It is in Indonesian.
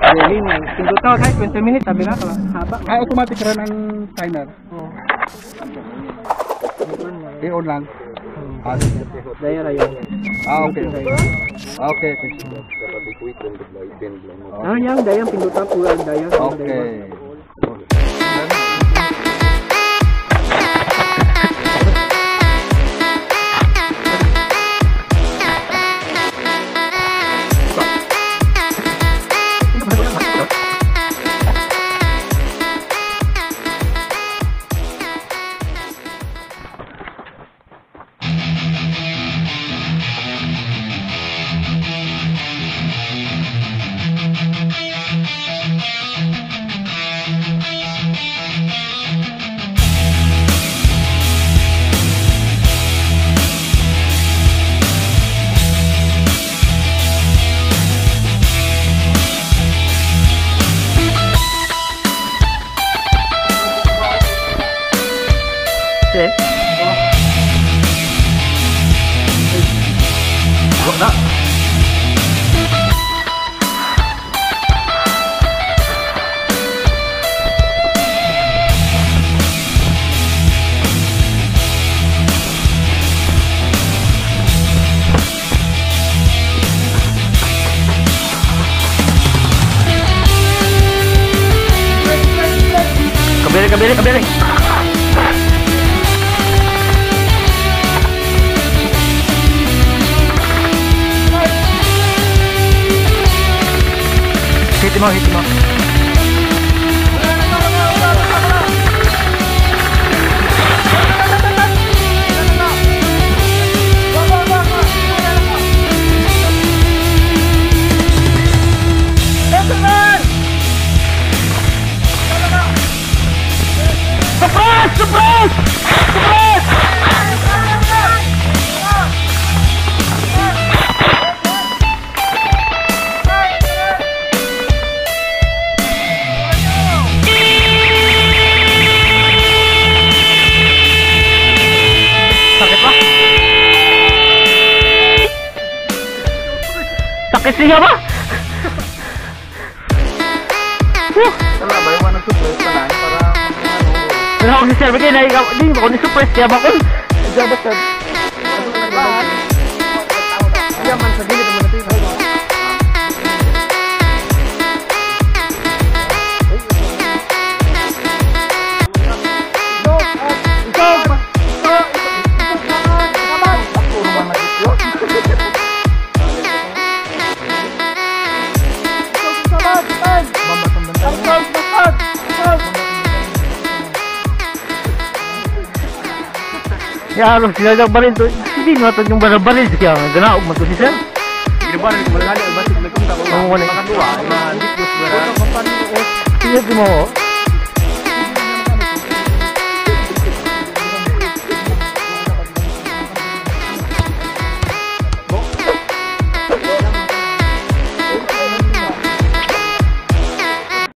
Jadi ini, pintu tol saya 20 menit tapi nggak kalau haba. Ay, automatic run ang timer. Oh. I-on lang. Daya rayon. Okay. Okay. Yang daya pintu tol pulang daya. Okay. Kembali. Hit mo. Surprise! Sakit ba? Sakit siya ba? Wala ba yung ano surprise pa na para Wala akong si Sir Begay na ikaw, hindi ko ni surprise kaya bakon. Jabat ka. Yaman sa gilid naman natin. Ya harus diajak barin tuh. Hindi mo yung baril kaya ganaog mo to si Sir. Ginabarin ko malali ang basit na kunta ko. Makan dua. Dikdos bara. Sige mo.